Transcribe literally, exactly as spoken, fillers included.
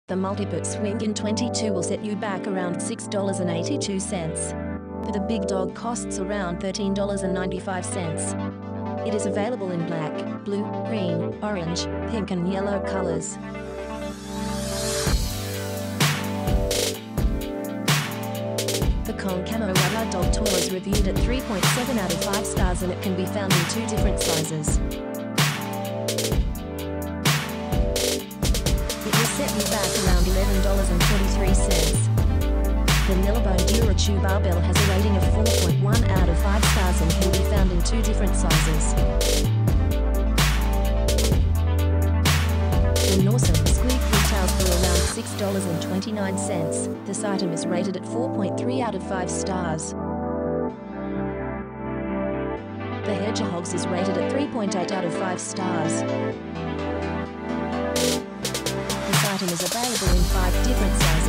The Multiput Swing in twenty-two will set you back around six dollars and eighty-two cents. But the big dog costs around thirteen dollars and ninety-five cents. It is available in black, blue, green, orange, pink and yellow colors. The Kong Camo Rubber Dog Toy is reviewed at three point seven out of five stars and it can be found in two different sizes. It will set you back around eleven dollars and forty-three cents. The Nillabone DuraChew Barbell has a rating of four point one out of five stars and can be found in two different sizes. The Norson Squeak retails for around six dollars and twenty-nine cents. This item is rated at four point three out of five stars. The Hedgehogs is rated at three point eight out of five stars. This item is available in five different sizes.